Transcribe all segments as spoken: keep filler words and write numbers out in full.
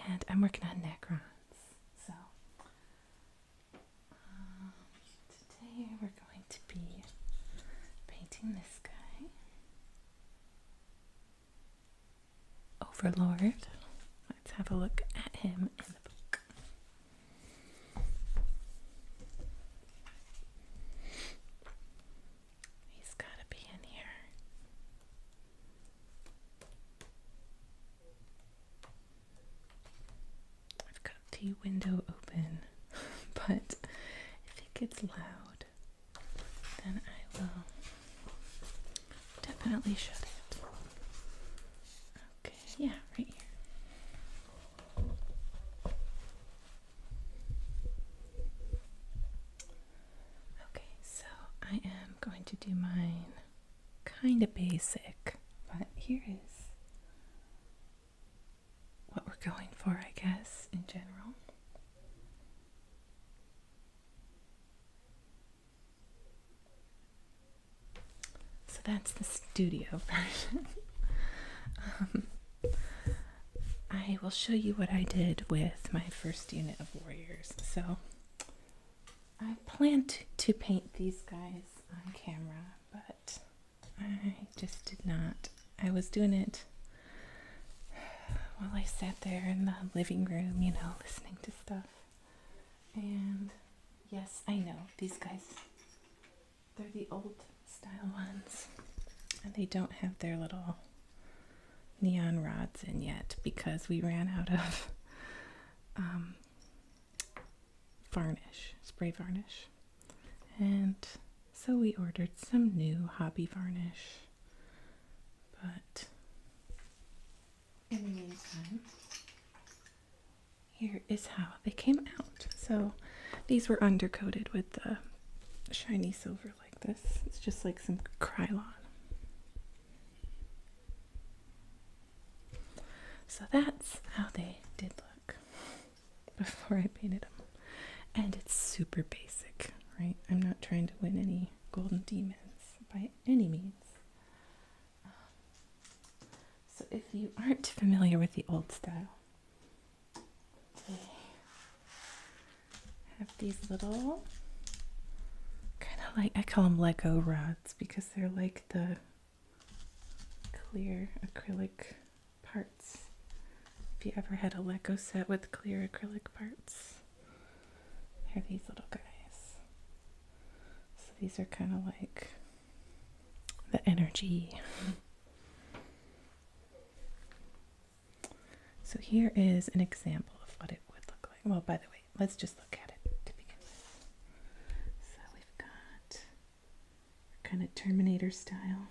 And I'm working on Necrons. So um, today we're going to be painting this guy. Overlord. Let's have a look at him in the book. He's got to be in here. I've got the window open, but if it gets loud, then I will definitely shut it. Okay, yeah, right here. Okay, so I am going to do mine kind of basic, but here is what we're going for, I guess, in general. So that's the studio version. um, I will show you what I did with my first unit of warriors. So I planned to, to paint these guys on camera, but I just did not. I was doing it while I sat there in the living room, you know, listening to stuff. And yes, I know, these guys, they're the old style ones. And they don't have their little neon rods in yet because we ran out of um, varnish, spray varnish. And so we ordered some new hobby varnish. But in the meantime, here is how they came out. So these were undercoated with the shiny silver like this. It's just like some Krylon. So that's how they did look before I painted them. And it's super basic, right? I'm not trying to win any golden demons by any means. Um, so if you aren't familiar with the old style, they have these little kind of like, I call them Lego rods because they're like the clear acrylic parts. If you ever had a Lego set with clear acrylic parts, they're these little guys. So these are kind of like the energy. So here is an example of what it would look like. Well, by the way, let's just look at it to begin with. So we've got kind of Terminator style.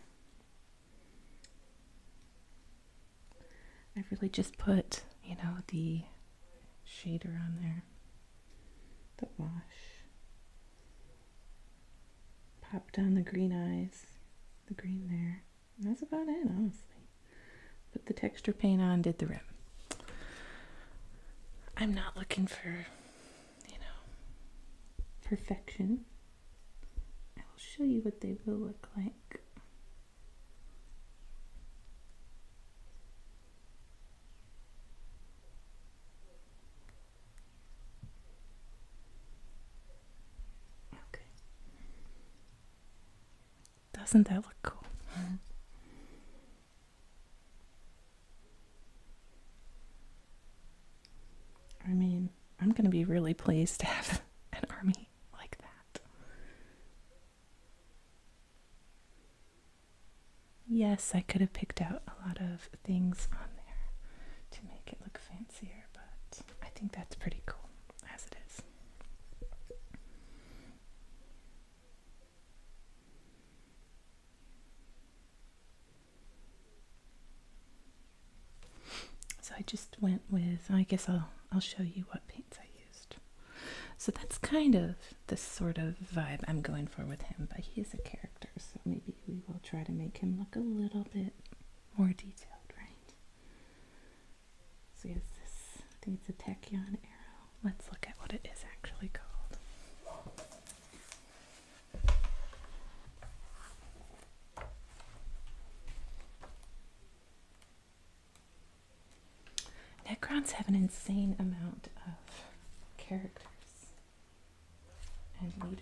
I really just put, you know, the shader on there, the wash, popped on the green eyes, the green there, and that's about it, honestly. Put the texture paint on, did the rim. I'm not looking for, you know, perfection. I will show you what they will look like. Doesn't that look cool? Mm-hmm. I mean, I'm going to be really pleased to have an army like that. Yes, I could have picked out a lot of things on there to make it look fancier, but I think that's pretty cool as it is. So I just went with, I guess I'll, I'll show you what paints I used. So that's kind of the sort of vibe I'm going for with him, but he is a character, so maybe we will try to make him look a little bit more detailed, right? So yes, this, I think it's a Tachyon arrow. Let's look at what it is actually called. Necrons have an insane amount of characters and leaders.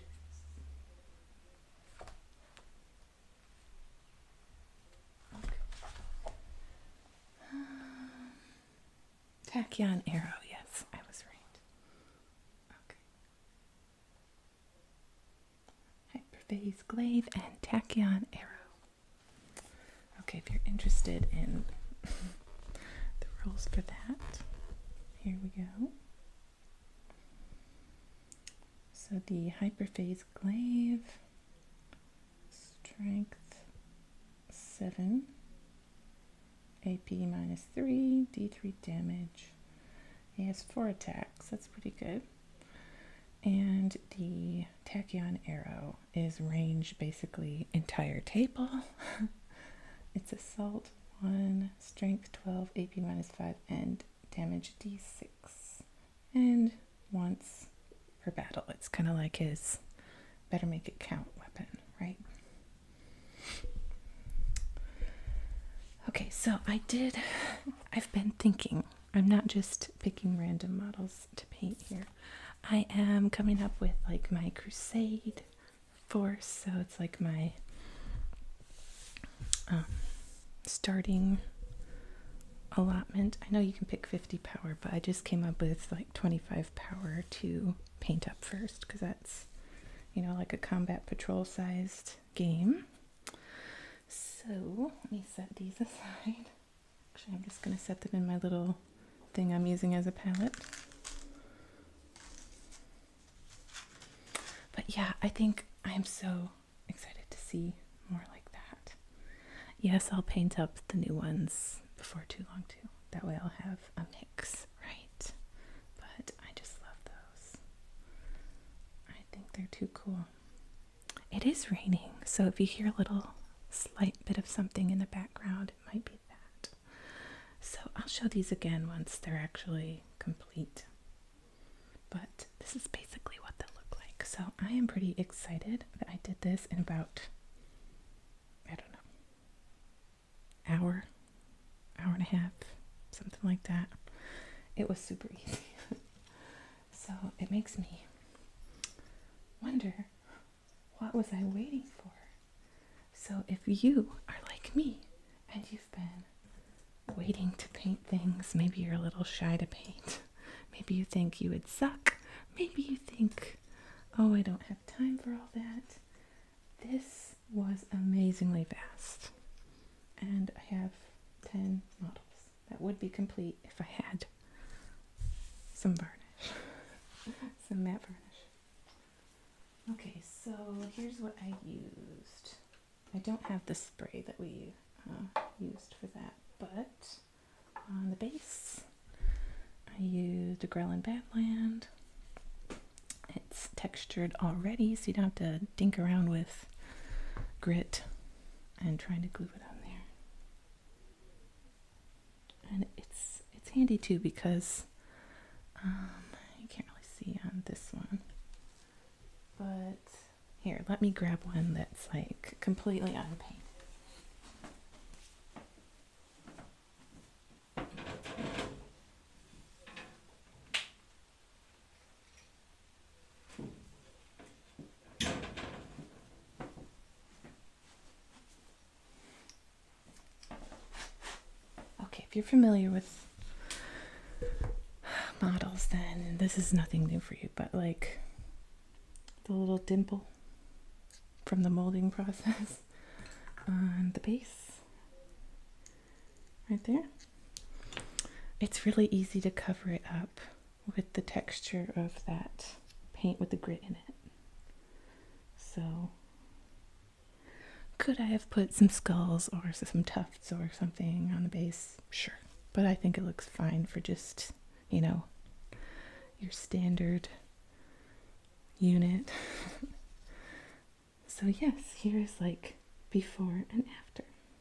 Tachyon Arrow, yes, I was right. Okay. Hyperphase Glaive and Tachyon Arrow. Okay, if you're interested in the rules for that, here we go. So the Hyperphase Glaive, Strength seven. A P minus three, D three damage. He has four attacks, that's pretty good. And the Tachyon Arrow is range basically entire table. It's assault one, strength twelve, A P minus five, and damage D six. And once per battle. It's kind of like his better make it count weapon, right? Okay, so I did, I've been thinking, I'm not just picking random models to paint here. I am coming up with like my Crusade force, so it's like my um, starting allotment. I know you can pick fifty power, but I just came up with like twenty-five power to paint up first, because that's, you know, like a combat patrol sized game. So let me set these aside. Actually, I'm just going to set them in my little thing I'm using as a palette. But yeah, I think I'm so excited to see more like that. Yes, I'll paint up the new ones before too long too. That way I'll have a mix, right? But I just love those. I think they're too cool. It is raining, so if you hear a little slight bit of something in the background, it might be that. So I'll show these again once they're actually complete. But this is basically what they look like. So I am pretty excited that I did this in about, I don't know, hour, hour and a half, something like that. It was super easy. So it makes me wonder, what was I waiting for? So if you are like me and you've been waiting to paint things, maybe you're a little shy to paint, maybe you think you would suck, maybe you think, oh, I don't have time for all that. This was amazingly fast. And I have ten models that would be complete if I had some varnish, some matte varnish. Okay, so here's what I used. I don't have the spray that we uh, used for that, but on the base, I used a Grelin Badland. It's textured already, so you don't have to dink around with grit and trying to glue it on there. And it's it's handy too because um, you can't really see on this one, but here, let me grab one that's like completely unpainted. Okay, if you're familiar with models, then this is nothing new for you, but like the little dimple from the molding process on the base right there. It's really easy to cover it up with the texture of that paint with the grit in it. So could I have put some skulls or some tufts or something on the base? Sure, but I think it looks fine for just, you know, your standard unit. So yes, here's like before and after.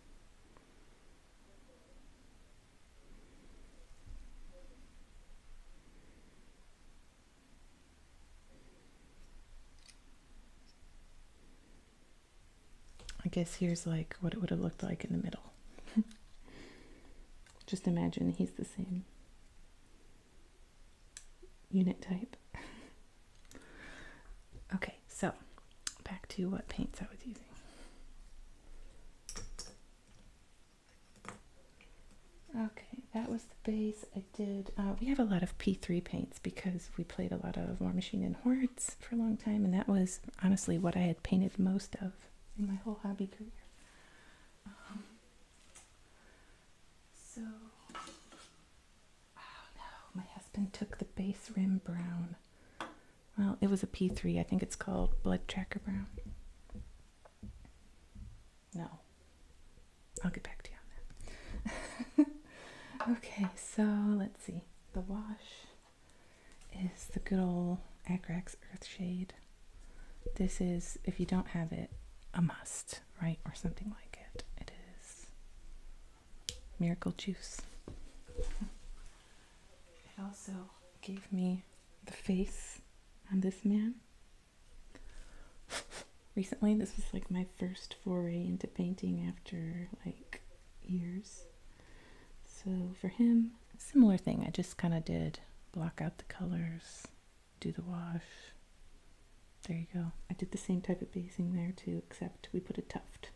I guess here's like what it would have looked like in the middle. Just imagine he's the same unit type. Okay, so back to what paints I was using. Okay, that was the base. I did, uh, we have a lot of P three paints because we played a lot of War Machine and Hordes for a long time, and that was honestly what I had painted most of in my whole hobby career. Um, so, oh no, my husband took the base rim brown. Well, it was a P three. I think it's called Blood Tracker Brown. No. I'll get back to you on that. Okay, so let's see. The wash is the good old Agrax Earthshade. This is, if you don't have it, a must, right? Or something like it. It is Miracle Juice. It also gave me the face on this man. Recently, this was like my first foray into painting after like years. So for him, similar thing. I just kind of did block out the colors, do the wash. There you go. I did the same type of basing there too, except we put a tuft.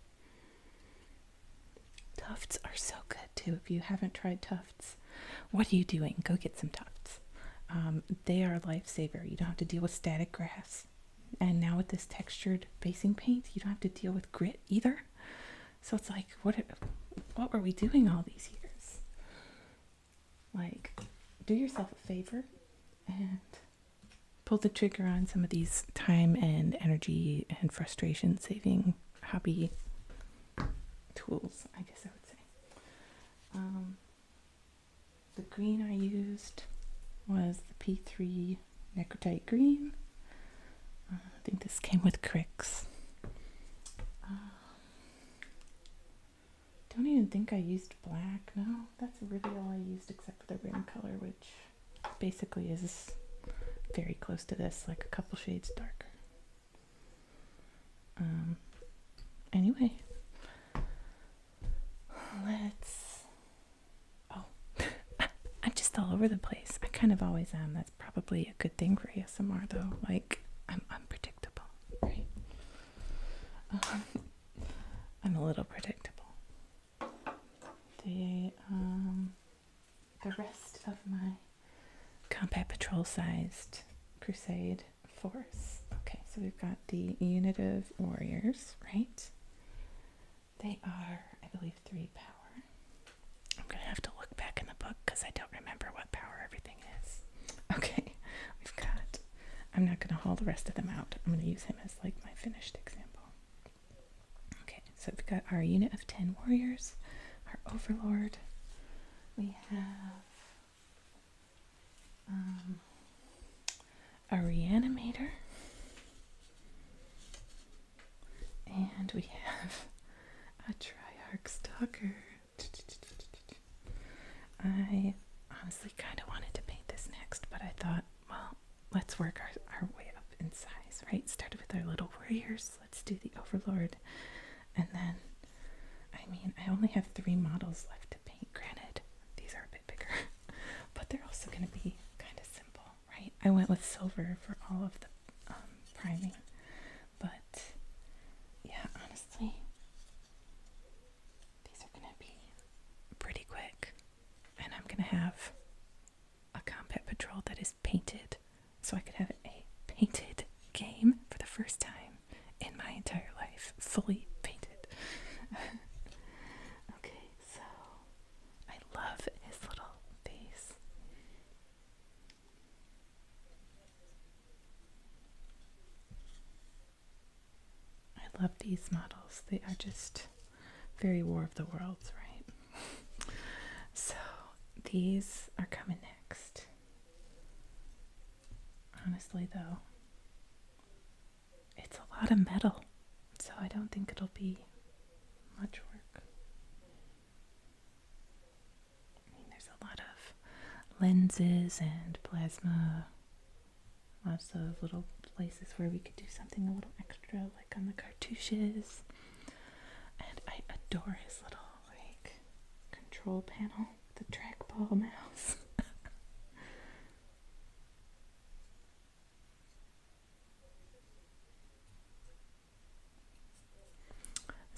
Tufts are so good too. If you haven't tried tufts, what are you doing? Go get some tufts. Um, they are a lifesaver. You don't have to deal with static grass. And now with this textured basing paint, you don't have to deal with grit either. So it's like, what, what were we doing all these years? Like, do yourself a favor and pull the trigger on some of these time and energy and frustration saving hobby tools, I guess I would say. Um, the green I used was the P three Necrotite Green. Uh, I think this came with Crix. Uh, don't even think I used black. No, that's really all I used except for the rim color, which basically is very close to this, like a couple shades darker. Um, anyway, let's, oh, I'm just all over the place. I kind of always am. That's probably a good thing for A S M R though. Like, I'm unpredictable, right? Um, I'm a little predictable. The, um, the rest of my Combat Patrol sized Crusade force. Okay, so we've got the unit of warriors, right? They are, I believe, three power. I'm gonna have to look back in the book because I don't remember what power everything is. Okay, we've got, I'm not gonna haul the rest of them out. I'm gonna use him as like my finished example. Okay, so we've got our unit of ten warriors, our overlord. We have um, a reanimator, and we have a Triarch Stalker. I honestly kind of wanted to paint this next, but I thought, well, let's work our, our way up in size, right? Started with our little warriors. Let's do the overlord, and then, I mean, I only have three models left to paint. Granted, these are a bit bigger, but they're also going to be kind of simple, right? I went with silver for all of the um, priming, but yeah, honestly, these are going to be pretty quick, and I'm going to have a Combat Patrol that is painted, so I could have a painted game for the first time in my entire life, fully painted. Okay, so I love his little face. I love these models. They are just very War of the Worlds, right? So these are coming next. Honestly though, it's a lot of metal, so I don't think it'll be much work. I mean, there's a lot of lenses and plasma, lots of little places where we could do something a little extra, like on the cartouches. And I adore his little like control panel, the trackball mouse.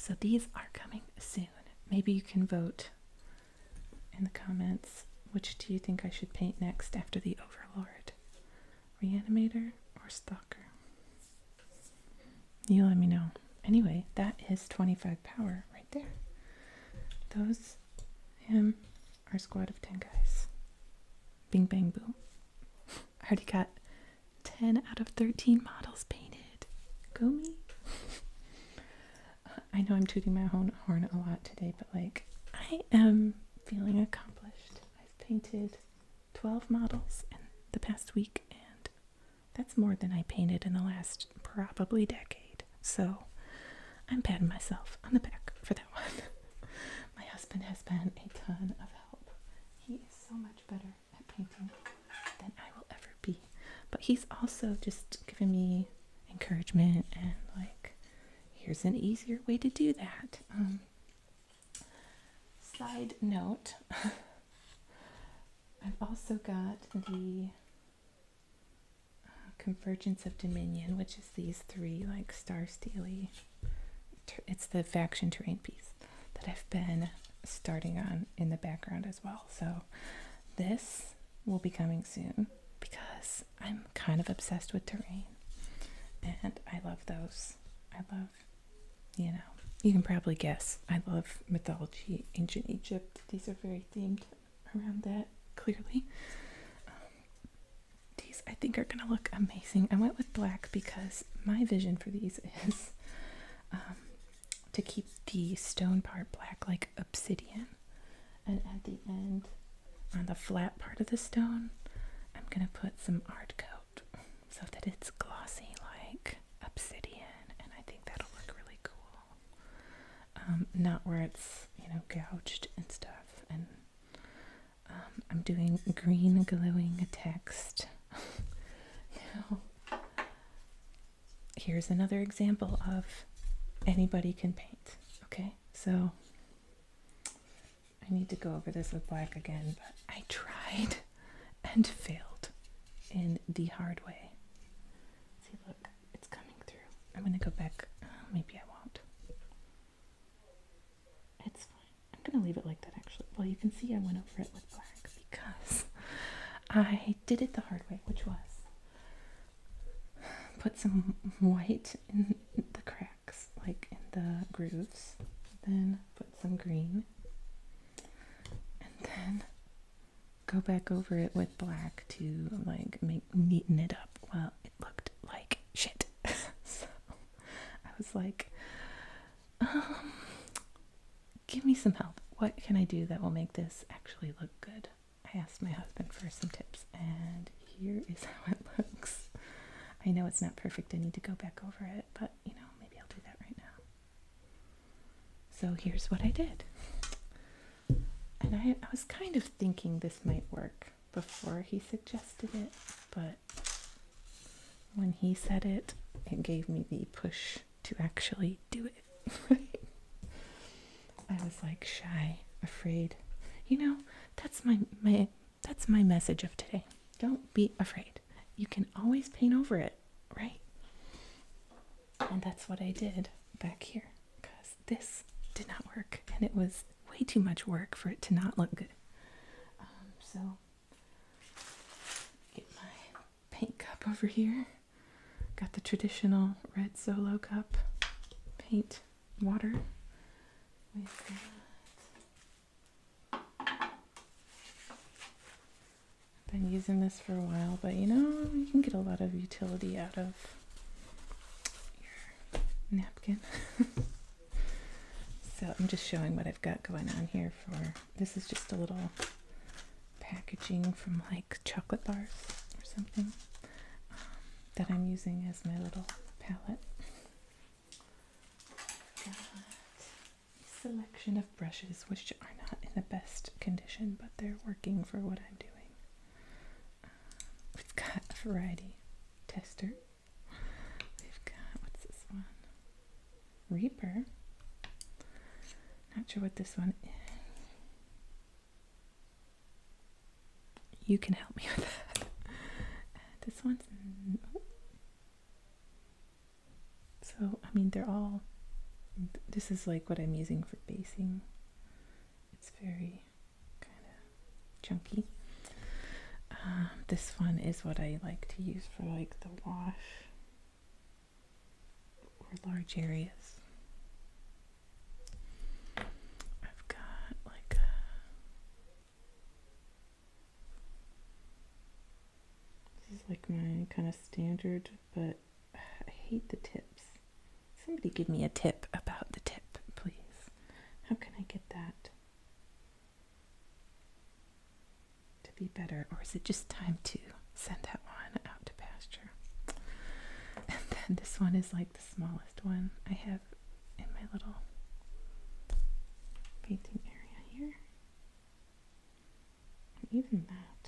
So these are coming soon. Maybe you can vote in the comments. Which do you think I should paint next after the Overlord? Reanimator or Stalker? You let me know. Anyway, that is twenty-five power right there. Those, him, our squad of ten guys. Bing, bang, boom. I already got ten out of thirteen models painted. Go me. I know I'm tooting my own horn a lot today, but like, I am feeling accomplished. I've painted twelve models in the past week, and that's more than I painted in the last probably decade. So I'm patting myself on the back for that one. My husband has been a ton of help. He is so much better at painting than I will ever be. But he's also just given me encouragement and like, here's an easier way to do that. Um, side note, I've also got the uh, Convergence of Dominion, which is these three like Star Steely. It's the faction terrain piece that I've been starting on in the background as well. So this will be coming soon because I'm kind of obsessed with terrain and I love those. I love, you know, you can probably guess, I love mythology, ancient Egypt. These are very themed around that, clearly. Um, these I think are gonna look amazing. I went with black because my vision for these is um, to keep the stone part black like obsidian, and at the end on the flat part of the stone I'm gonna put some art coat so that it's glossy like obsidian, and I think that'll look really cool. Um, not where it's, you know, gouged and stuff. And um, I'm doing green glowing text. Now, here's another example of anybody can paint. Okay, so I need to go over this with black again, but I tried and failed in the hard way. See, look, it's coming through. I'm gonna go back. Uh, maybe I won't. It's fine. I'm gonna leave it like that actually. Well, you can see I went over it with black because I did it the hard way, which was put some white in the cracks, like in the grooves, then put some green, and then go back over it with black to like make neaten it up. Well, it looked like shit. So I was like, um, give me some help. What can I do that will make this actually look good? I asked my husband for some tips, and here is how it looks. I know it's not perfect. I need to go back over it, but you know, maybe I'll do that right now. So here's what I did. And I, I was kind of thinking this might work before he suggested it, but when he said it, it gave me the push to actually do it. I was like shy, afraid. You know, that's my, my that's my message of today. Don't be afraid. You can always paint over it, right? And that's what I did back here, because this did not work, and it was way too much work for it to not look good. Um, so, get my paint cup over here. Got the traditional red Solo cup, paint water with that. Been using this for a while, but you know, you can get a lot of utility out of your napkin. So I'm just showing what I've got going on here for, this is just a little packaging from like chocolate bars or something um, that I'm using as my little palette. Got a selection of brushes which are not in the best condition, but they're working for what I'm doing. We've got a variety tester. We've got, what's this one? Reaper. Not sure what this one is. You can help me with that. This one's, so, I mean, they're all This is like what I'm using for basing. It's very kind of chunky. Um, this one is what I like to use for like the wash or large areas. I've got like a, this is like my kind of standard, but I hate the tips. Somebody give me a tip about the tip, please. How can I get that to be better? Or is it just time to send that one out to pasture? And then this one is like the smallest one I have in my little painting area here. And even that,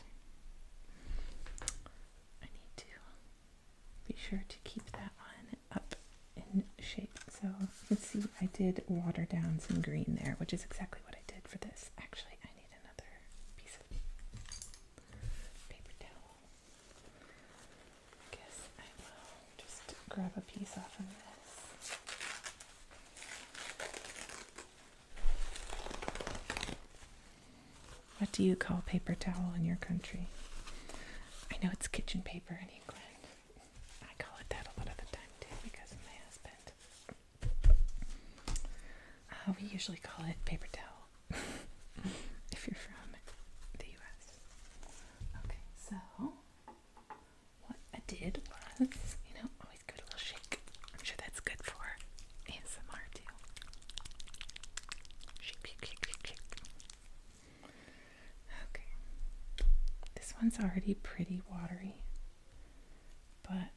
I need to be sure to keep that one up in shape. So you can see I did water down some green there, which is exactly what I did for this. Actually, I need another piece of paper towel. I guess I will just grab a piece off of this. What do you call paper towel in your country? I know it's kitchen paper in England. I call it that a lot of the time too because of my husband. Uh, we usually call it paper towel if you're from the U S. Okay, so what I did was, you know, always give it a little shake. I'm sure that's good for A S M R too. Shake, shake, shake, shake, shake. Okay. This one's already pretty watery, but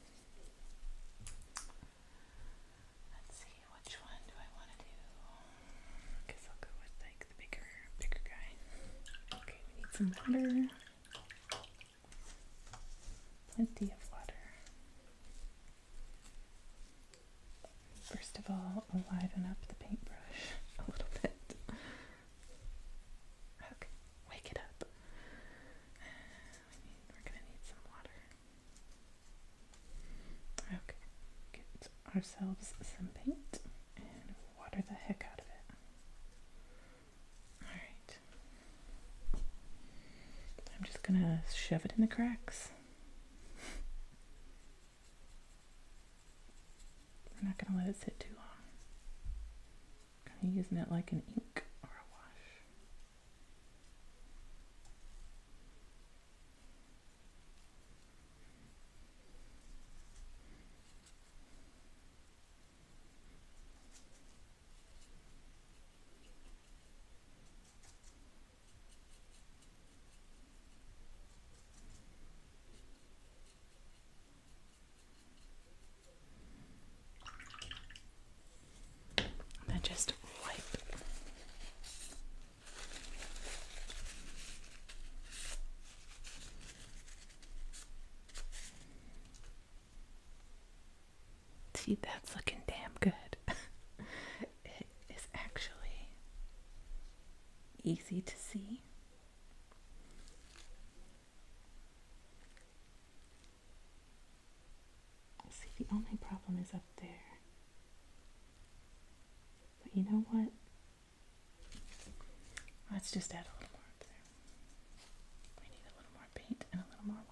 let's see, which one do I want to do? I guess I'll go with like the bigger, bigger guy. Okay, we need some water. Plenty of water. First of all, I'll liven up the paintbrush a little bit. Okay, wake it up. We need, we're gonna need some water. Okay, get ourselves some paint and water the heck out of it. Alright. I'm just gonna shove it in the cracks. I'm not gonna let it sit too long. Kind of using it like an ink or a wash. And then just wipe. See, that's looking damn good. It is actually easy to see. See, the only problem is up there. But you know what? Let's just add a little more up there. We need a little more paint and a little more water.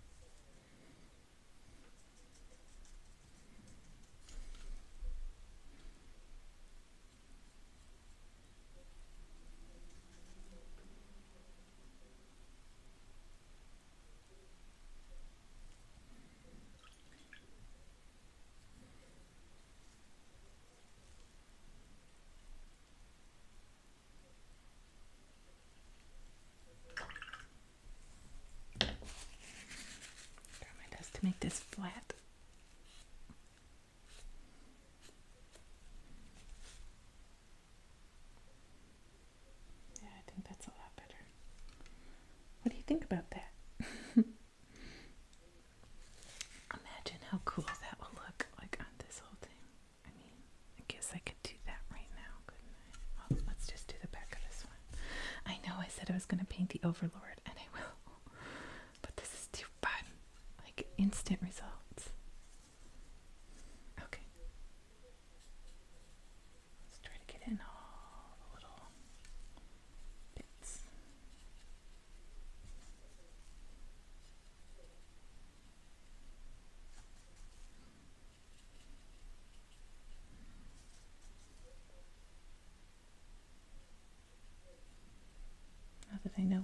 Try my best to make this flat. Yeah, I think that's a lot better. What do you think about that? Imagine how cool that will look like on this whole thing. I mean, I guess I could do that right now, couldn't I? Well, let's just do the back of this one. I know I said I was going to paint the Overlord, and I will. But this is too fun. Like, instant results. Okay.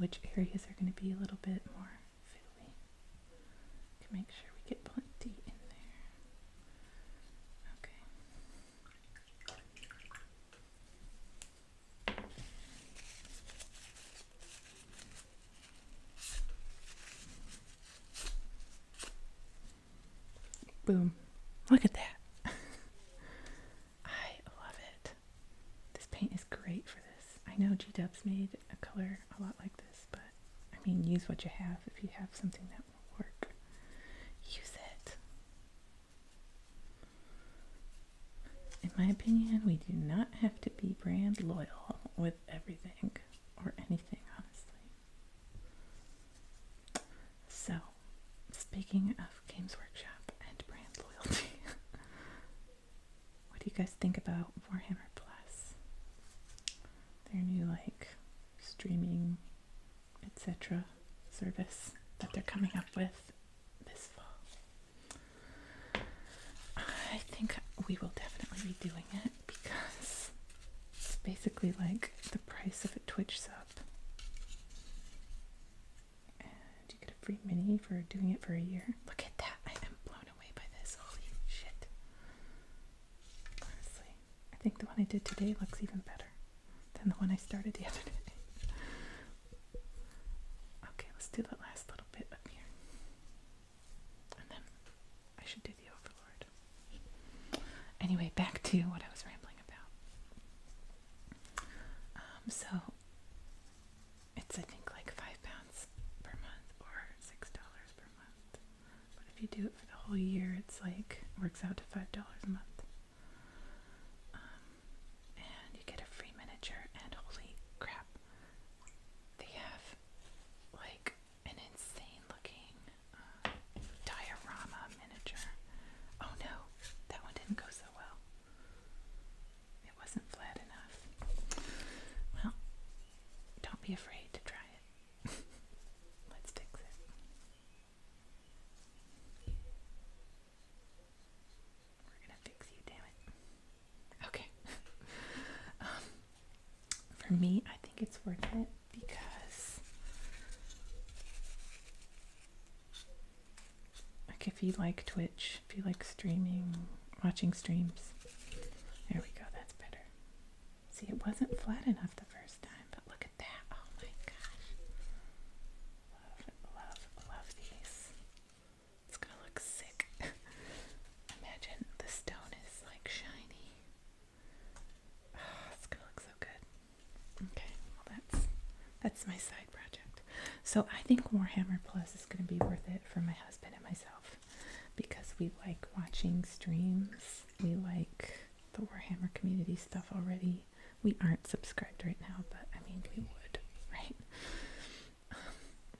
which areas are going to be a little bit more fiddly. Can make sure we get plenty in there. Okay. Boom. Look at that. I love it. This paint is great for this. I know G-Dub's made a color a lot like this, but I mean, use what you have. If you have something that will work, use it. In my opinion, we do not have to be brand loyal with everything or anything, honestly. So, speaking of Games Workshop and brand loyalty, what do you guys think about Warhammer Plus? Their new, like, streaming, et cetera service that they're coming up with this fall. I think we will definitely be doing it because it's basically like the price of a Twitch sub. And you get a free mini for doing it for a year. Look at that. I am blown away by this. Holy shit. Honestly, I think the one I did today looks even better than the one I started the other day. Okay, let's do that last little bit up here. And then I should do the Overlord. Anyway, back to what I was rambling about. Um, so, it's I think like five pounds per month or six dollars per month. But if you do it for the whole year, it's like, works out to five dollars a month. Um, and you get a free miniature, and holy crap, they have like an insane looking uh, diorama miniature. Oh no, that one didn't go so well. It wasn't flat enough. Well, don't be afraid to try it. Let's fix it. We're gonna fix you, damn it. Okay. um, for me, I think it's worth it because, like, if you like Twitch, if you like streaming, watching streams, there we go, that's better. See, it wasn't flat enough the first time, but look at that. Oh my gosh. Love, love, love these. It's gonna look sick. Imagine the stone is like shiny. Oh, it's gonna look so good. Okay, well that's that's my side project. So I think Warhammer Plus is gonna be worth it for my husband and myself because we like watching streams. We like the Warhammer community stuff already. We aren't subscribed right now, but I mean we would, right? Um,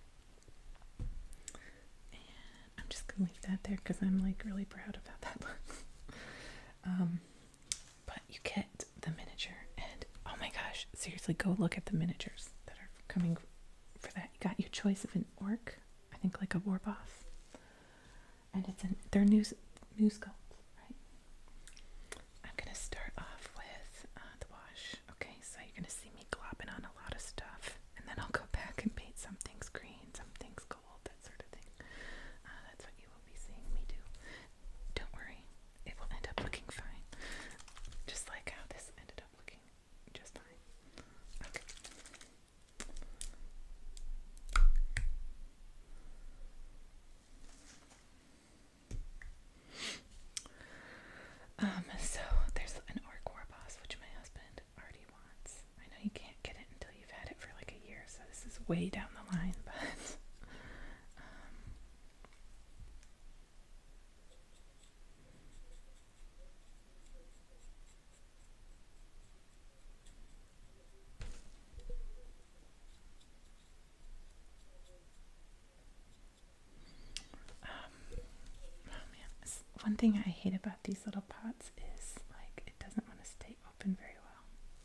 and I'm just gonna leave that there because I'm like really proud of how that looks. um, but you get the miniature, and oh my gosh, seriously, go look at the miniatures that are coming for that. You got your choice of an orc, I think like a war boss, and it's an they're new new sculpts, right? I'm gonna start off with uh, the wash. Okay, so you're gonna see me glopping on a lot of stuff, and then I'll go back and paint some things green, some things gold, that sort of thing. Uh, that's what you will be seeing me do. Don't worry, it will end up looking fine, just like how this ended up looking just fine. Okay. Um, so there's an orc war boss, which my husband already wants. I know you can't get it until you've had it for like a year, so this is way down the line, but um, oh man, S- one thing I hate about these little pots is like it doesn't want to stay open very well.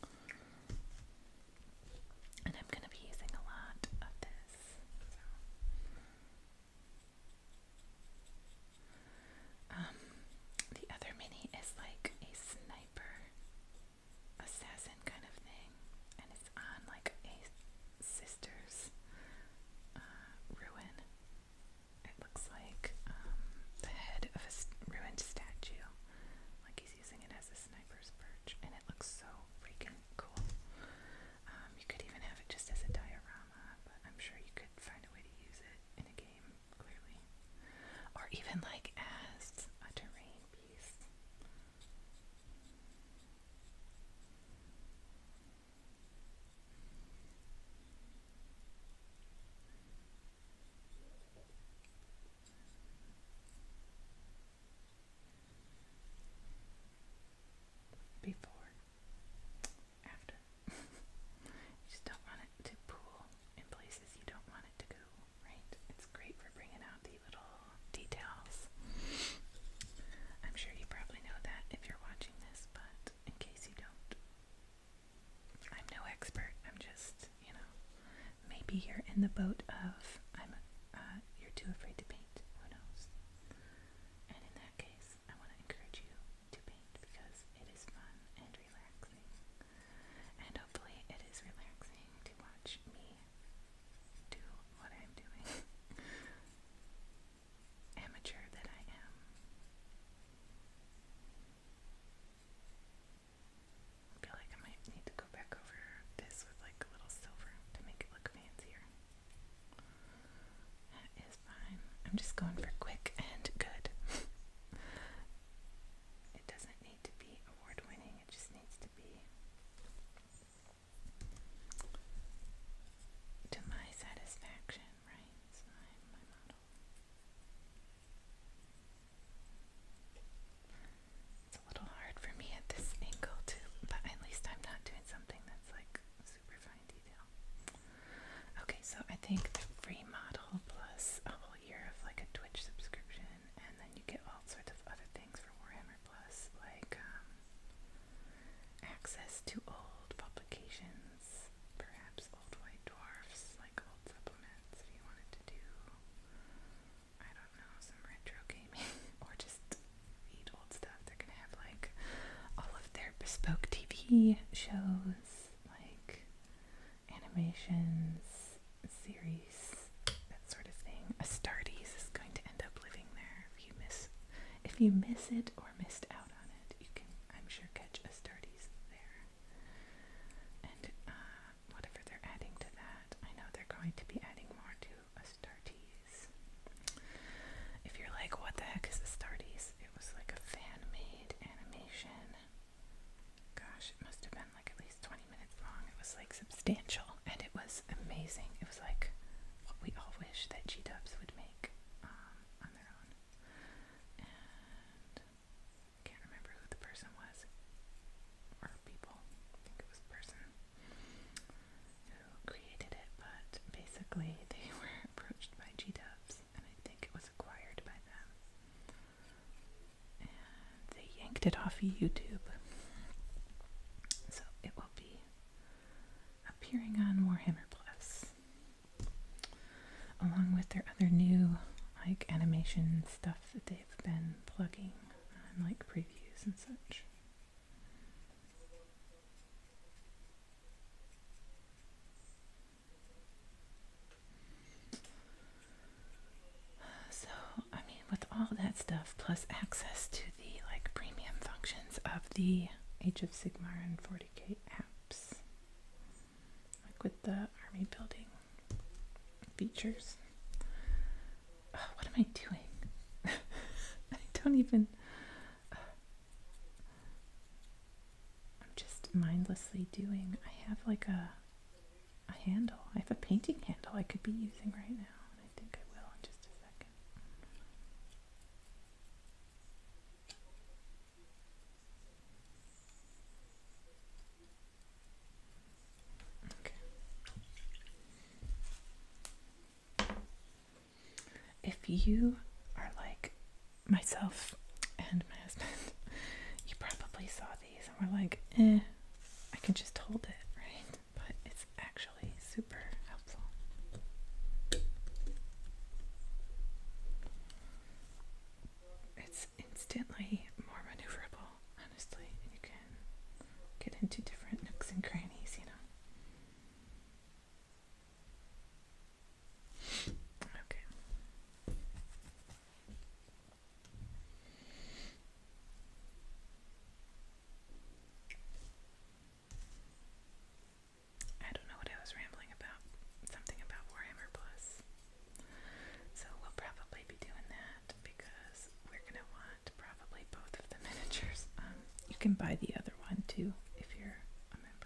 And I'm gonna be using a lot of this. So. Um, the other mini is like a sniper assassin kind of thing, and it's on like a sister's to old publications, perhaps old White Dwarfs, like old supplements if you wanted to do, I don't know, some retro gaming, or just read old stuff. They're gonna have like all of their bespoke T V shows, like animations, series, that sort of thing. Astartes is going to end up living there. If you miss, if you miss it or missed out on it, you can, I'm sure, catch Astartes there. And uh, whatever they're adding to that, I know they're going to be adding more to Astartes. If you're like, what the heck is Astartes? It was like a fan-made animation. Gosh, it must have been like at least twenty minutes long. It was like substantial, and it was amazing. It was like what we all wish that G-dubs would make um, on their own. And I can't remember who the person was, or people. I think it was a person who created it, but basically they were approached by G-dubs, and I think it was acquired by them. And they yanked it off YouTube. So it will be appearing on Warhammer Plus, along with their other new like animation stuff that they've been plugging on like previews and such. So, I mean, with all that stuff, plus access to the like premium functions of the Age of Sigmar and forty K apps, like with the army building features. Oh, what am I doing? I don't even. Uh, I'm just mindlessly doing. I have like a a handle. I have a painting handle I could be using right now, and I think I will in just a second. If you are like myself and my husband, you probably saw these and were like, eh, I can just hold it, right? But it's actually super helpful. It's instantly more maneuverable, honestly, and you can get into different nooks and crannies, you know. Okay. I don't know what I was rambling about. Something about Warhammer Plus. So we'll probably be doing that because we're gonna want probably both of the miniatures. Um, you can buy the other one too if you're a member.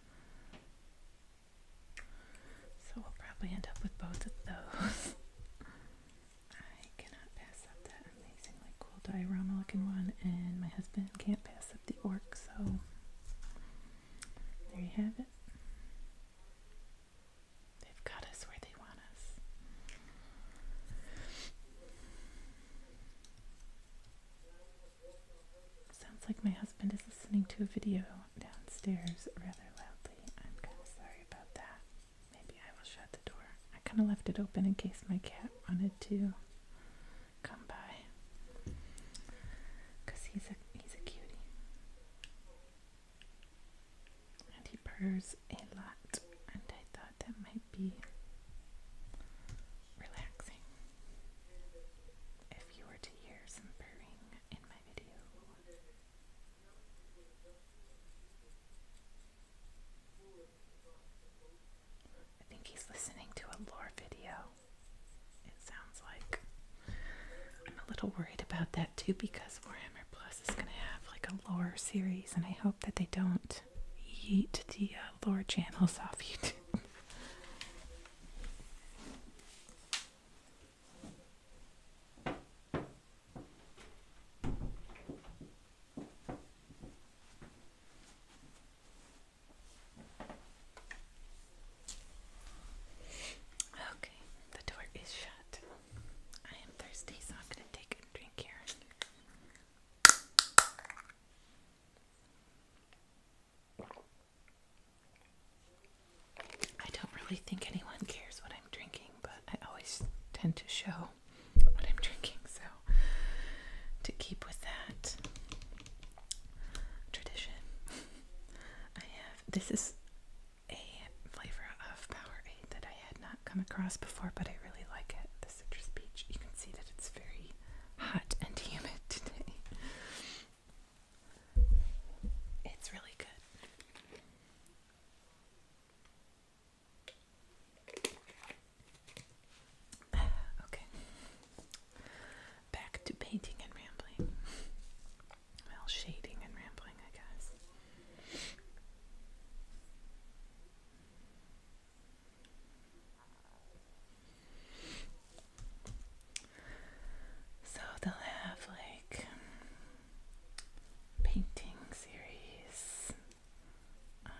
So we'll probably end up with both of those. I cannot pass up that amazingly cool diorama looking one, and my husband can't pass up the orc, so there you have it. They've got us where they want us. Sounds like my husband is listening to a video downstairs rather loudly. I'm kind of sorry about that. Maybe I will shut the door. I kind of left it open in case my cat wanted to come by, because he's a he's a cutie, and he purrs a lot, and I thought that might be relaxing if you were to hear some purring in my video. I think he's listening to a lore video. It sounds like. I'm a little worried about that too, because Warhammer Plus is going to have like a lore series, and I hope that they don't yeet the uh, lore channels off YouTube. Okay, the door is shut. I am thirsty, so I'm going to take a drink here. this is a flavor of Powerade that I had not come across before, but I really like it. The citrus peach. You can see that it's very hot and humid today. It's really good. Okay. Back to painting and rambling. Well, shading and rambling, I guess. So they'll have like painting series, um,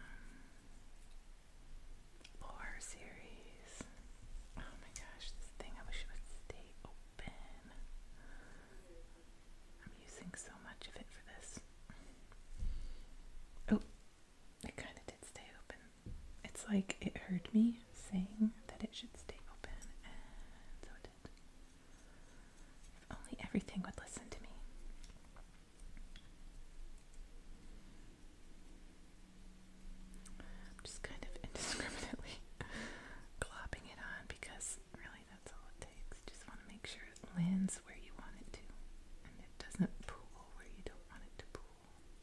lore series. Oh my gosh, this thing, I wish it would stay open. I'm using so much of it for this. Oh, it kind of did stay open. It's like it heard me saying that it should stay open, and so it did. If only everything would listen to me. I'm just kind of indiscriminately glopping it on because really that's all it takes. You just want to make sure it lands where you want it to and it doesn't pool where you don't want it to pool.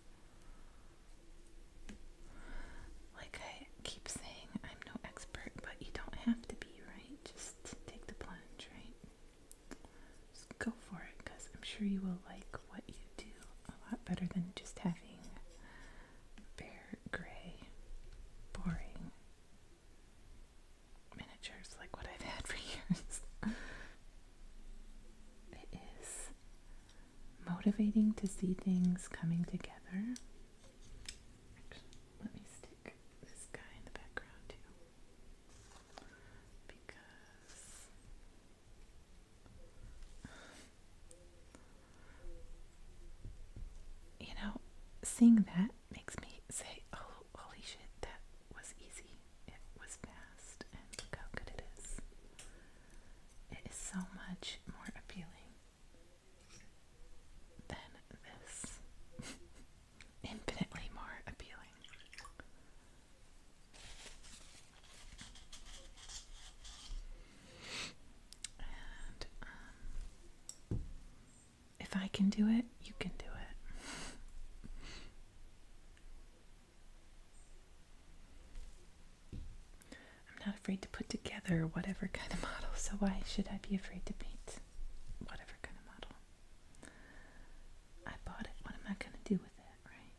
Like I keep saying, I'm no expert, but you don't have to be, right? Just take the plunge, right? Just go for it, because I'm sure you will like what you do a lot better than just having bare, gray, boring miniatures like what I've had for years. It is motivating to see things coming together. Let me stick this guy in the background too, because you know, seeing that makes me say, oh, holy shit, that was easy. It was fast, and look how good it is. It is so much more appealing than this. Infinitely more appealing. And um, if I can do it, you can do it. I'm not afraid to put together whatever kind of model, so why should I be afraid to paint whatever kind of model? I bought it. What am I going to do with it, right?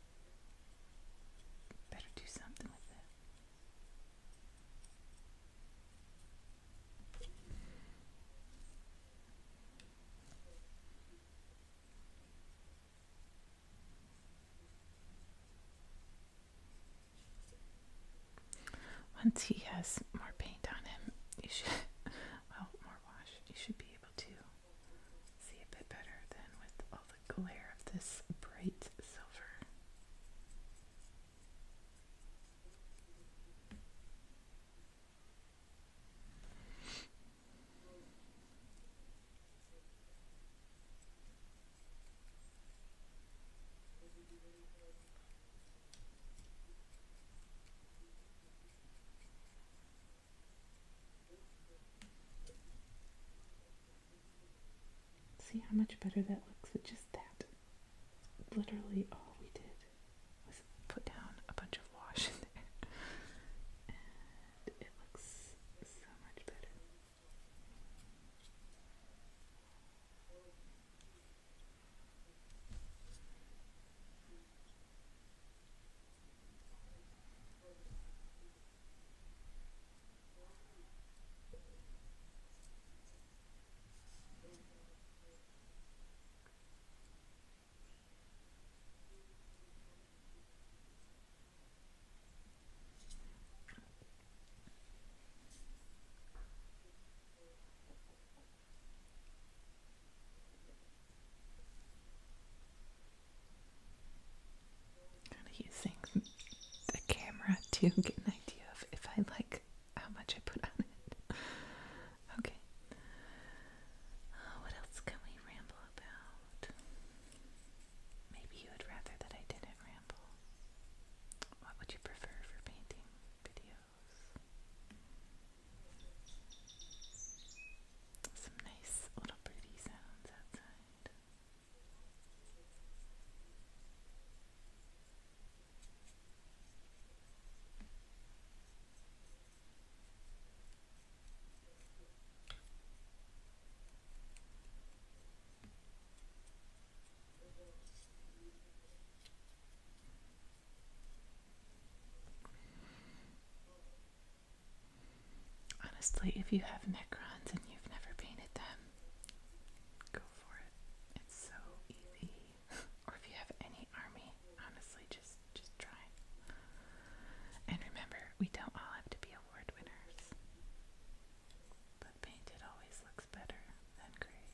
Better do something with it. Once he has more paint on him, you should, well, more wash, you should be able to see a bit better than with all the glare of this bright silver. See how much better that looks with just that. Literally all we did was put down a bunch of wash in there. And it looks so much better. Using the camera to get an idea of if I like how much I put on it. Okay. Uh, what else can we ramble about? Maybe you would rather that I didn't ramble. What would honestly, if you have Necrons and you've never painted them, go for it. It's so easy. Or if you have any army, honestly, just just try. And remember, we don't all have to be award winners. But painted always looks better than gray.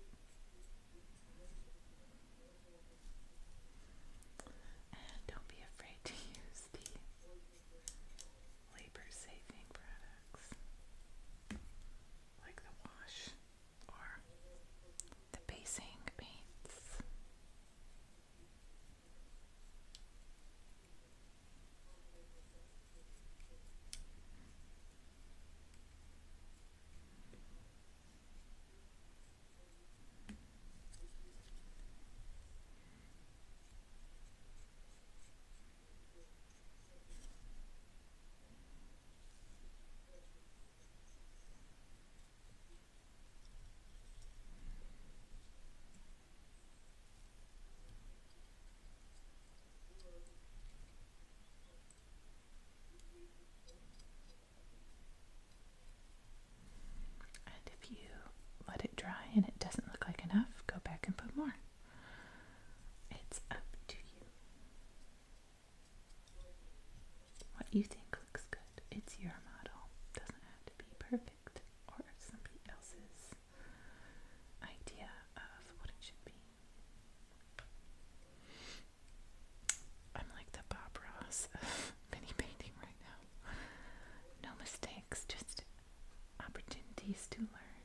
And don't be afraid to use the labor-saving products like the wash or the basing paints. And if you let it dry and it doesn't look like enough, go back and put more. It's up to you. What you think looks good. It's your model. Doesn't have to be perfect or somebody else's idea of what it should be. I'm like the Bob Ross of mini painting right now. No mistakes, just opportunities to learn.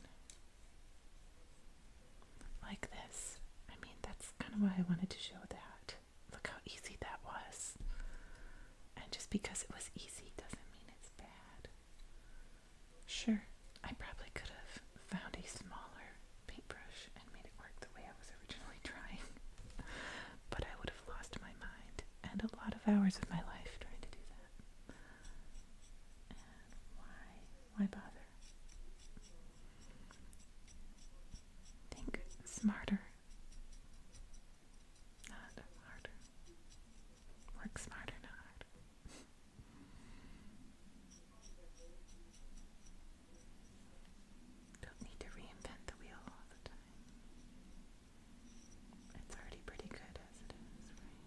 Like this. I mean, that's kind of why I wanted to show that. Look how easy that was. And just because it was easy doesn't mean it's bad. Sure, I probably could have found a smaller paintbrush and made it work the way I was originally trying. But I would have lost my mind and a lot of hours of my life trying to do that. And why? Why bother? Think smarter, not harder. Work smarter, not harder. Don't need to reinvent the wheel all the time. It's already pretty good as it is, right?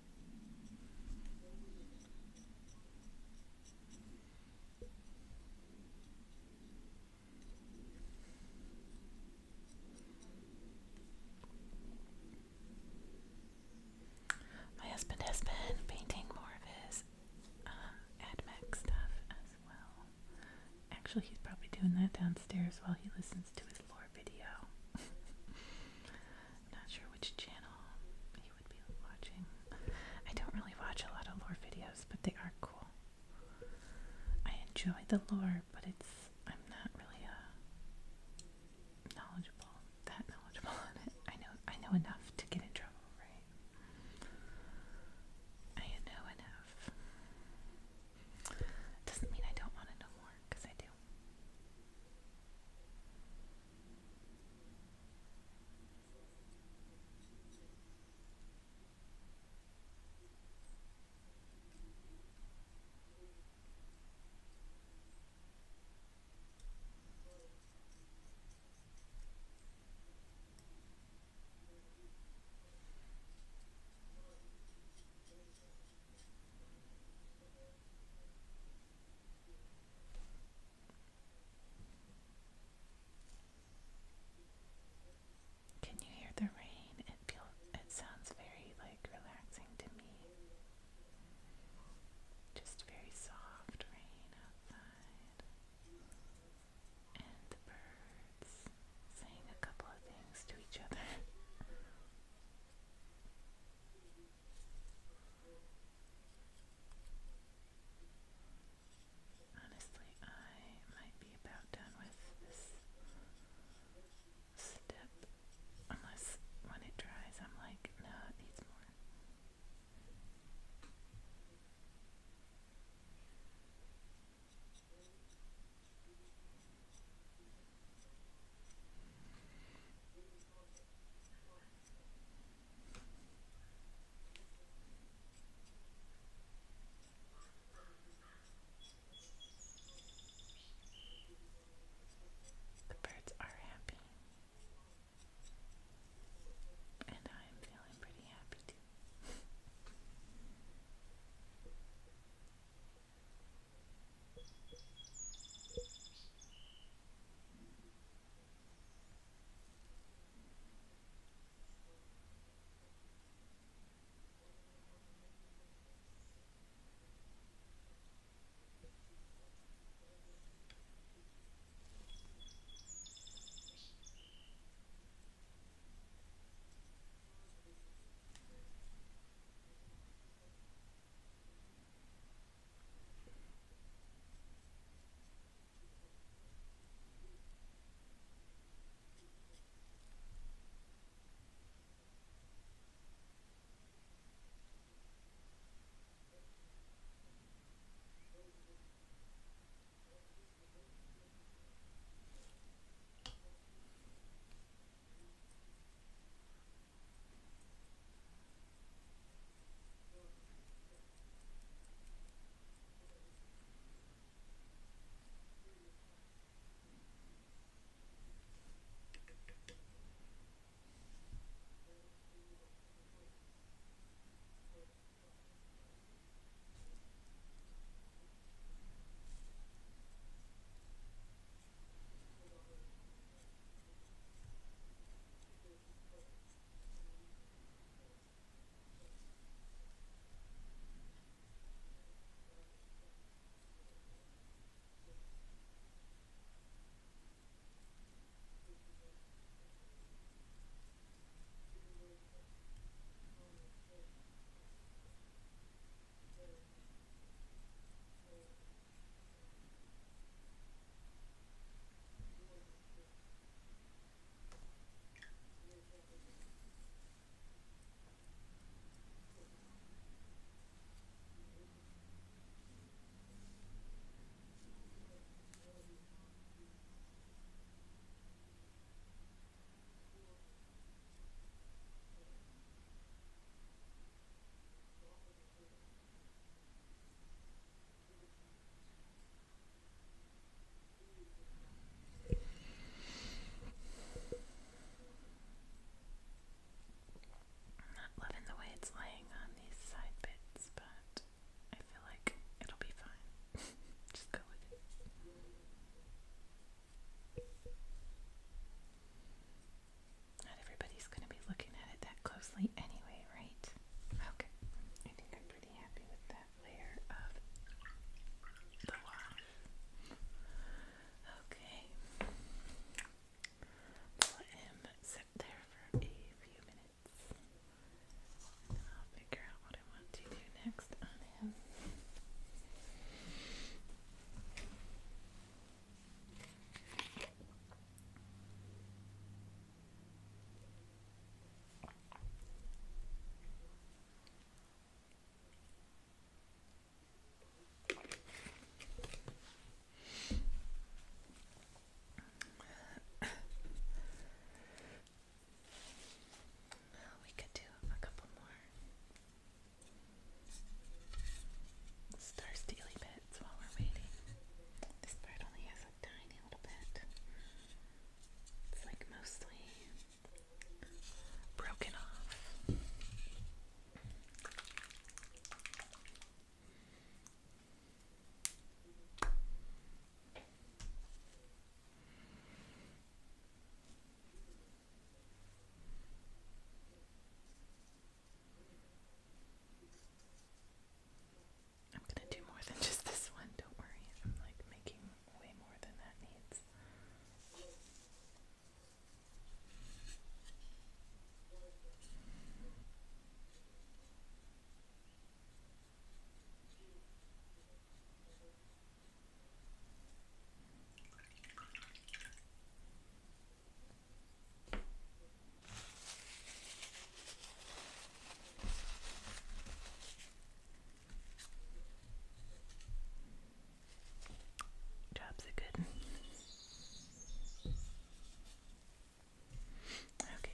My husband has been painting more of his um, AdMech stuff as well. Actually, he's probably doing that downstairs while he listens to his lore video. Not sure which channel he would be watching. I don't really watch a lot of lore videos, but they are cool. I enjoy the lore, but it's I'm not really uh, knowledgeable, that knowledgeable on it. I know I know enough to get in trouble, right? I know enough. Doesn't mean I don't want to know more, because I do.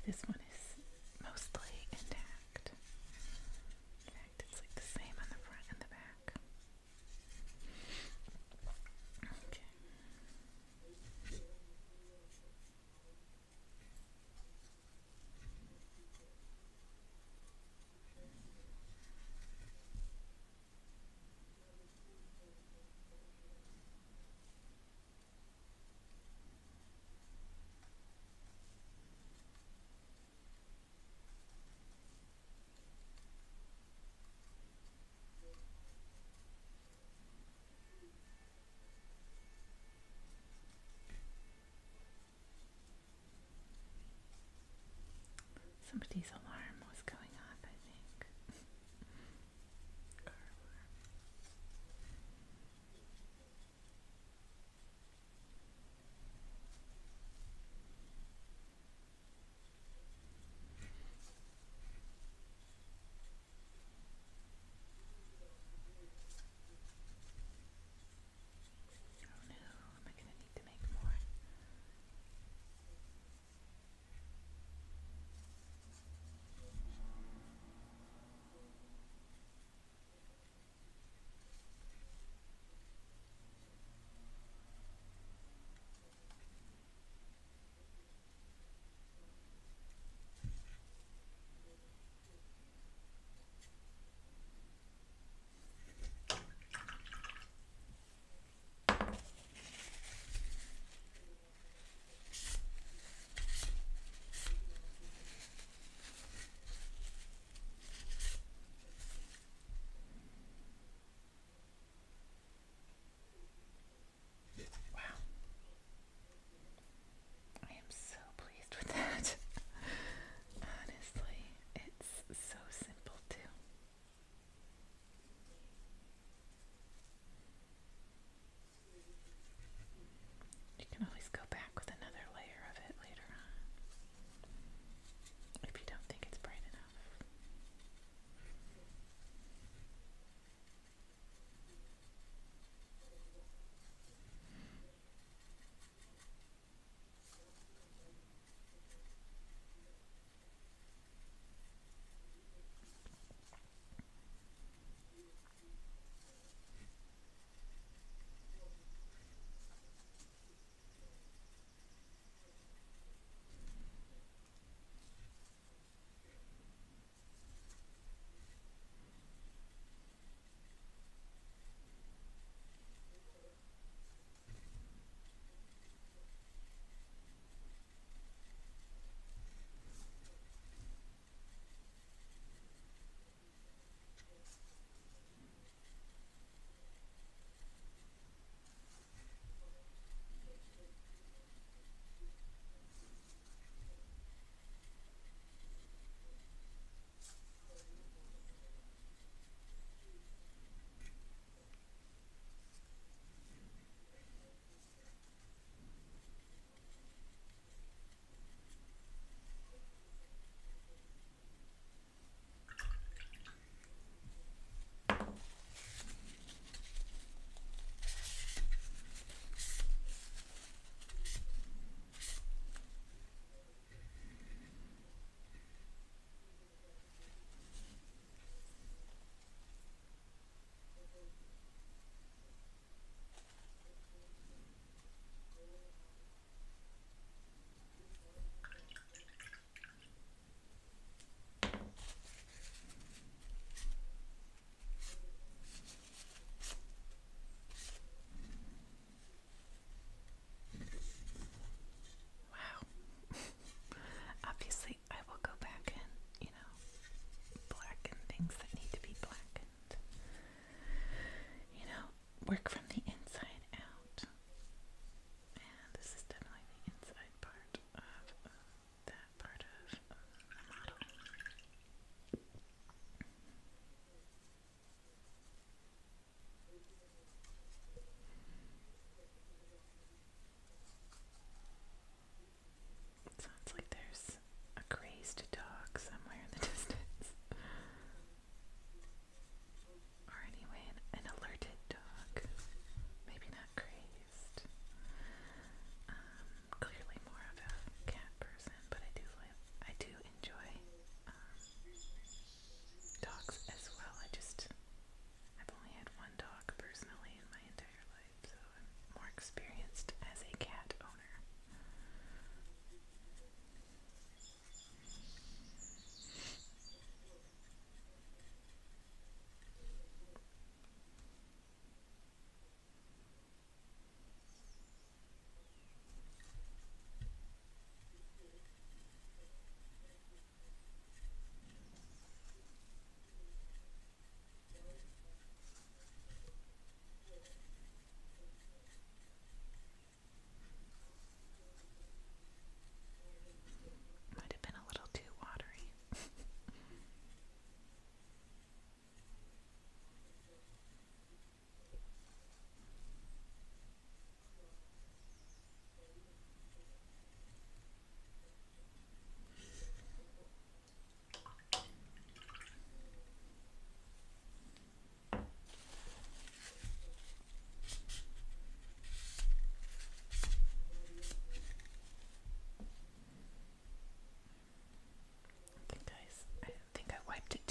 this one is mostly intact. In fact, it's like the same on the front and the back. Okay. Somebody's alarm was going off, I think. Car alarm. Oh no, am I going to need to make more?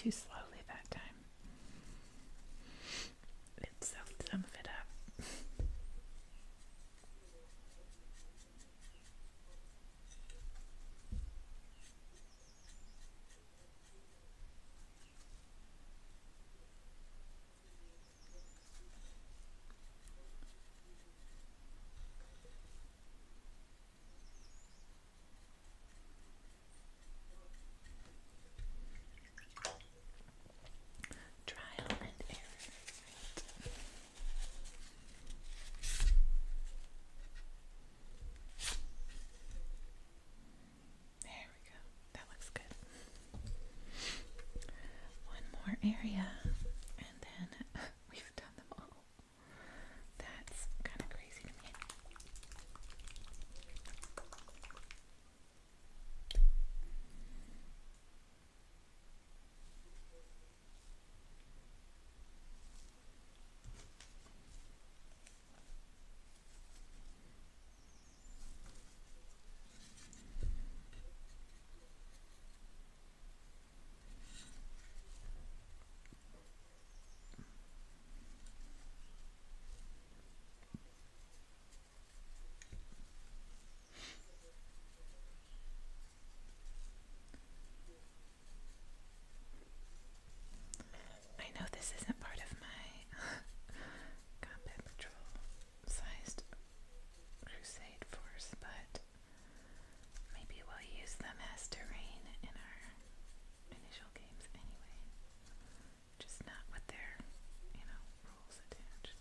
too slowly that time. It soaked some of it up. Trial and error. There we go. That looks good. One more area, and then we've done them all. That's kind of crazy to me. I know this isn't part of my combat patrol sized crusade force, but maybe we'll use them as terrain in our initial games anyway. Just not with their, you know, rules attached.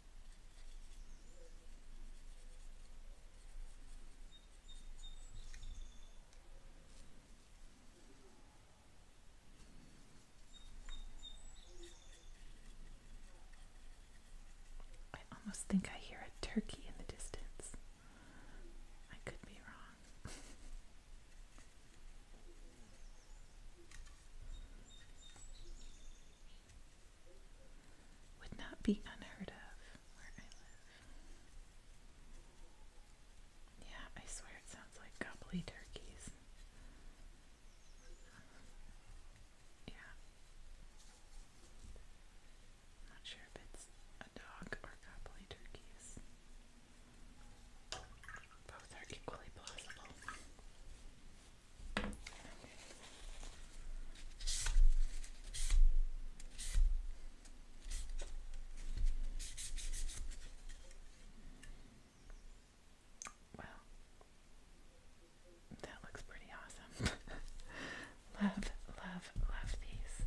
I almost think I hear a turkey in the distance. I could be wrong. Would not be unheard of where I live. Yeah, I swear it sounds like gobbly turkeys. Yeah. Not sure if it's a dog or gobbly turkeys. Both are equally plausible. Well, that looks pretty awesome. Love, love, love these.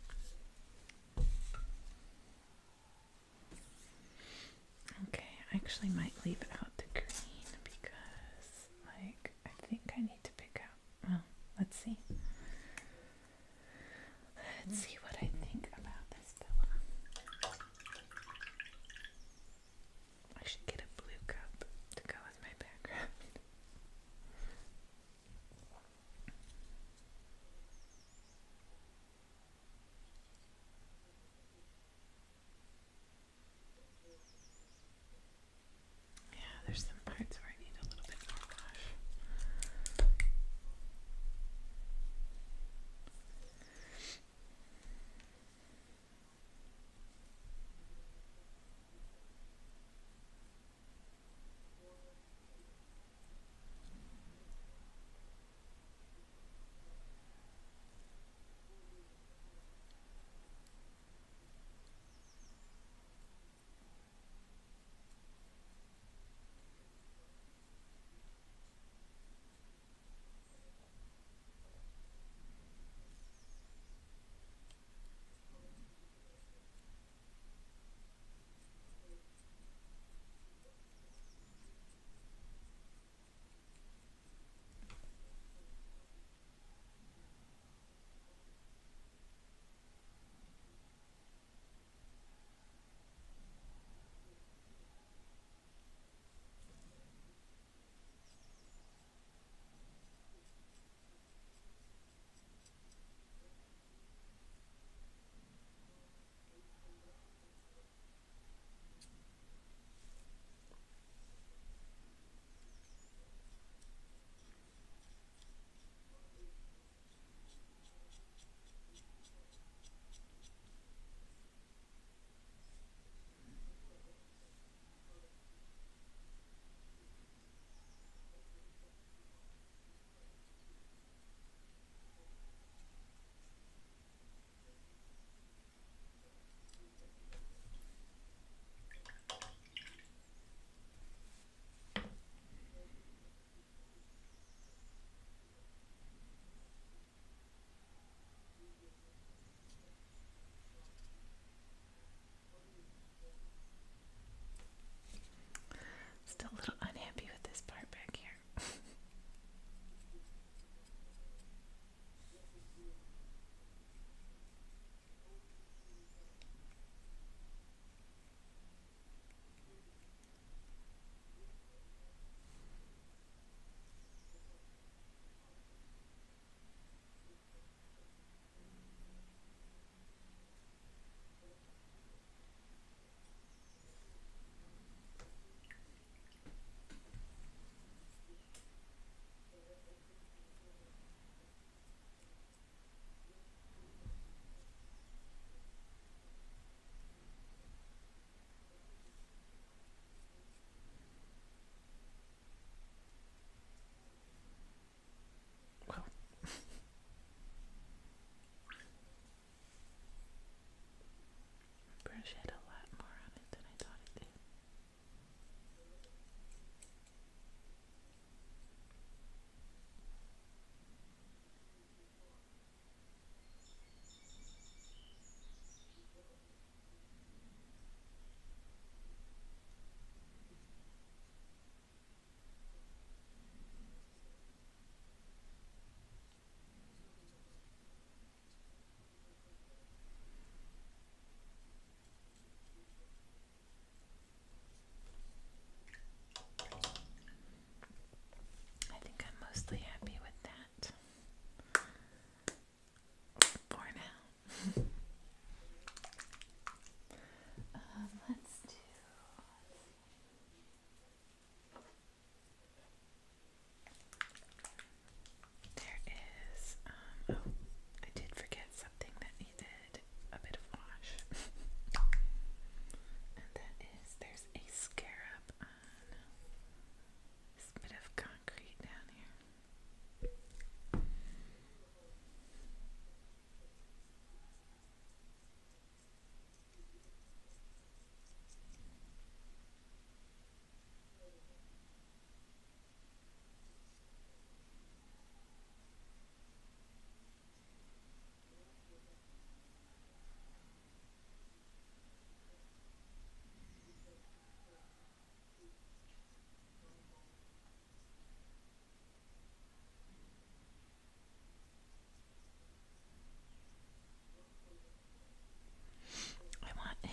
Okay, I actually might leave out the green because, like, I think I need to pick out. Well, let's see. Let's see what I think about this fella. I should get a blue cup to go with my background. Yeah, there's some parts where I need a little bit more wash.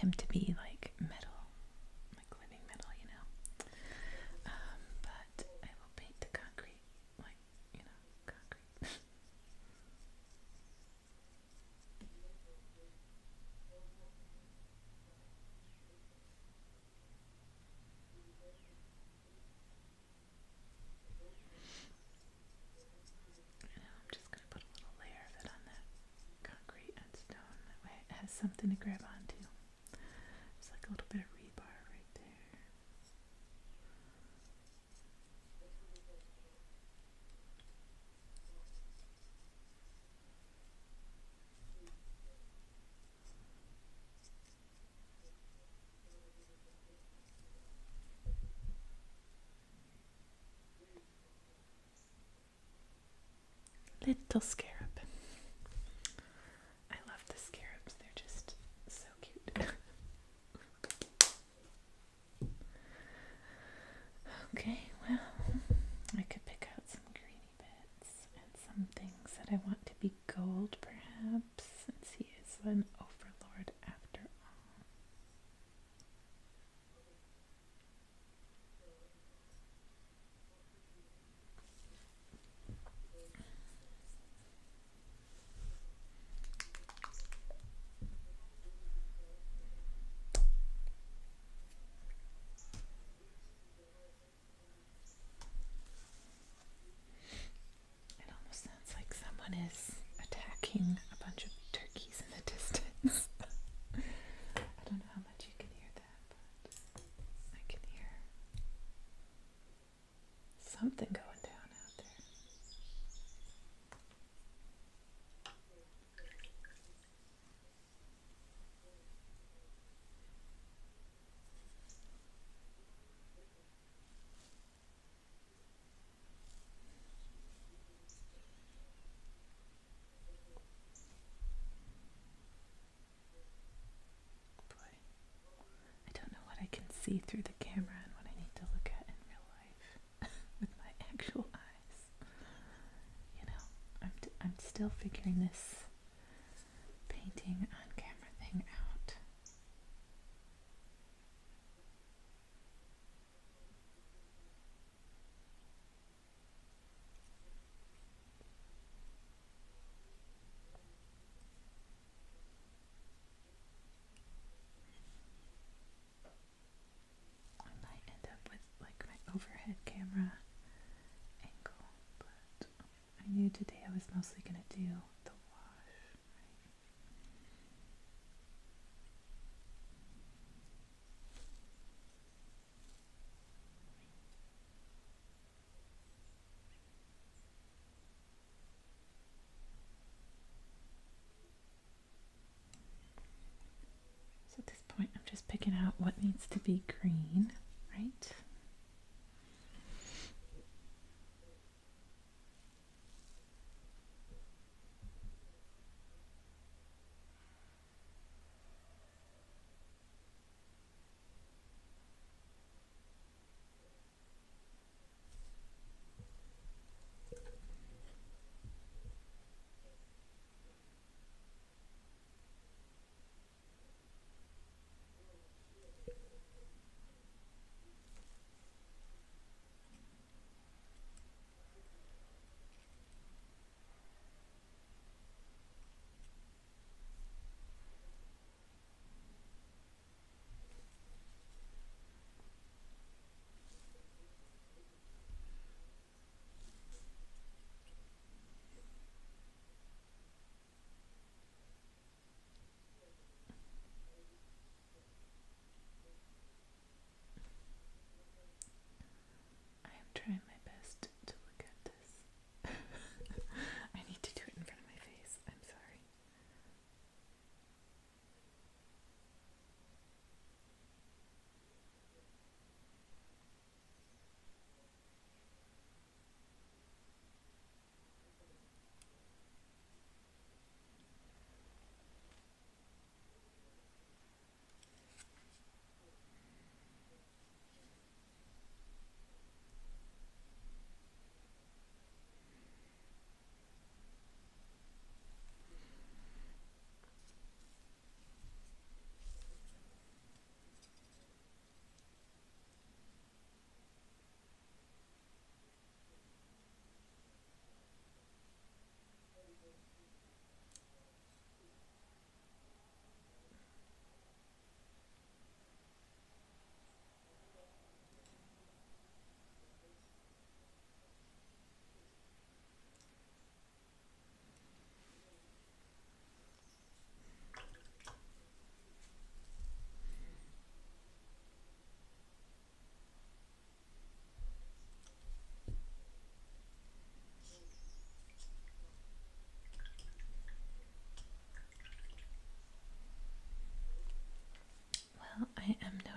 him to be like metal, like living metal, you know. Um, but I will paint the concrete, like, you know, concrete. I'm just going to put a little layer of it on that concrete and stone. That way it has something to grab onto. It's like a little bit of rebar right there. Little scarab. I love the scarabs. They're just so cute. Okay, well, I could pick out some greeny bits and some things that I want to be gold, perhaps, since he is an overlord after all. It almost sounds like someone is attacking a bunch of turkeys in the distance. I don't know how much you can hear that, but I can hear something going down out there. Boy, I don't know what I can see through the camera and what I need to look at in real life with my actual eyes. You know, I'm, t I'm still figuring this painting on camera thing out. I might end up with like my overhead camera angle, but I knew today I was mostly going to do the wash, right? So at this point, I'm just picking out what needs to be green, right?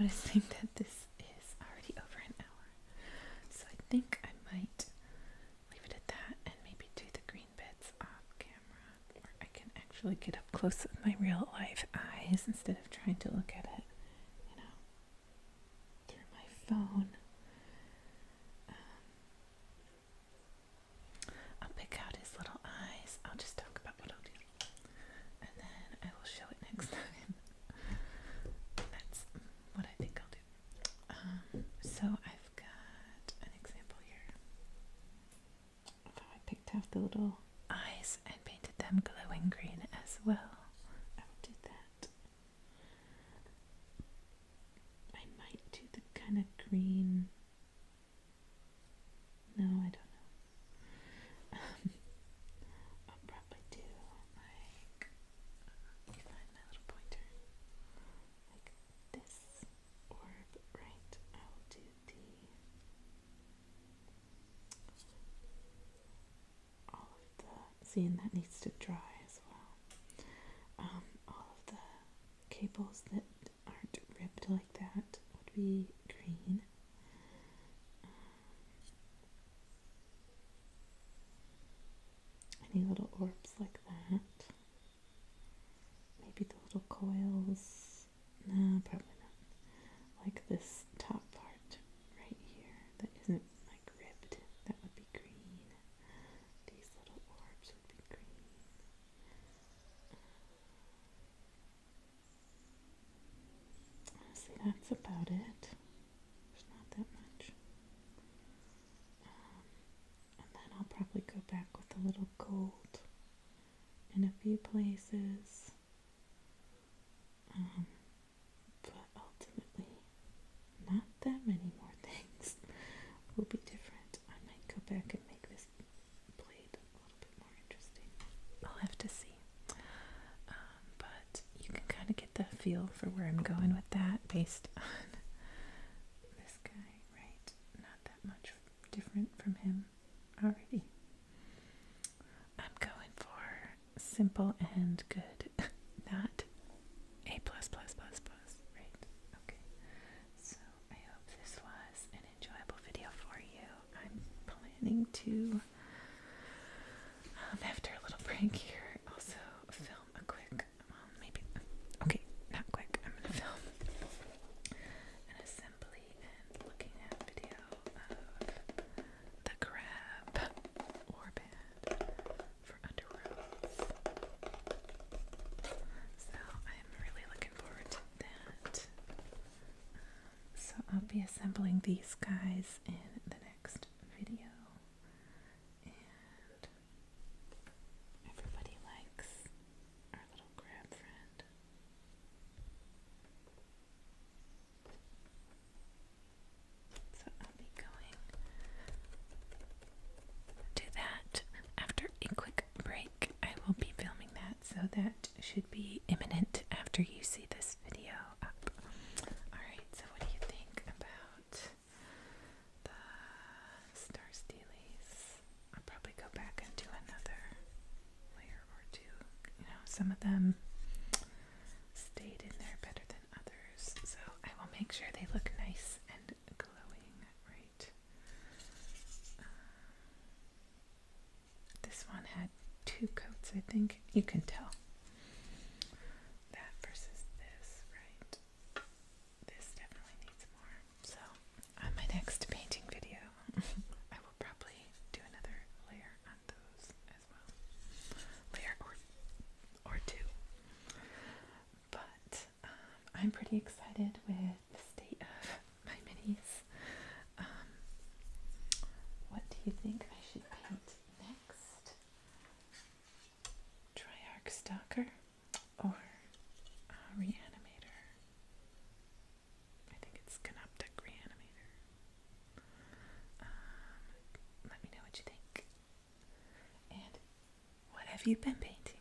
noticing that this is already over an hour. So I think I might leave it at that and maybe do the green bits off camera, where I can actually get up close with my real life eyes instead of trying to look at it, you know, through my phone. Um, I'll pick out his little eyes. I'll just talk about what I'll do, and then I will show it next time. That's what I think I'll do. Um, so I've got an example here of how I picked out the little eyes and painted them glowing green as well. I will do that. I might do the kind of green. No, I don't know. Um, I'll probably do like, let me find my little pointer, like this orb, right? I'll do the, all of the, see, and that needs to dry as well. Um, all of the cables that aren't ribbed like that would be green. Any little orbs like that. Maybe the little coils. No, probably not. Like this top part right here that isn't like ribbed. That would be green. These little orbs would be green. Honestly, that's about it. There's not that much. Um, and then I'll probably go back with a little gold in a few places. Um, but ultimately, not that many more things will be different. I might go back and make this blade a little bit more interesting. I'll have to see. Um, but you can kind of get the feel for where I'm going with that based on this guy, right? Not that much different from him already. I'm going for simple and good, not A plus plus plus plus, right? Okay. So I hope this was an enjoyable video for you. I'm planning to, um, after a little break here, also film a quick, well, maybe, okay, not quick. I'm gonna film an assembly and looking at video of the crab warband for Underworlds. So I'm really looking forward to that. So I'll be assembling these guys in the next video. And everybody likes our little crab friend. So I'll be going to that after a quick break. I will be filming that, so that should be imminent after you see this video up. Alright, so what do you think about the Star Steelies? I'll probably go back and do another layer or two. You know, some of them stayed in there better than others, so I will make sure they look nice and glowing, right? Um, this one had two coats, I think. You can tell that versus this, right? This definitely needs more. So on my next painting video, I will probably do another layer on those as well. Layer or or two. But um, I'm pretty excited with the state of my minis. Um, what do you think I should paint next? Triarch Stalker or uh, Reanimator? I think it's Canoptic Reanimator. Um, let me know what you think. And what have you been painting?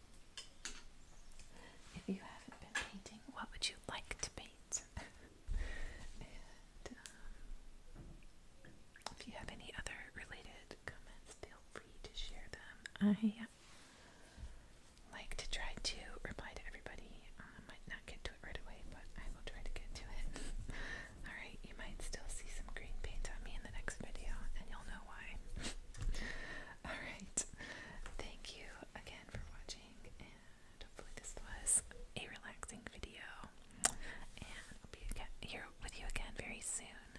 If you haven't been painting, what would you like to paint? And um, if you have any other related comments, feel free to share them. I like to try to reply to everybody. I might not get to it right away, but I will try to get to it. soon.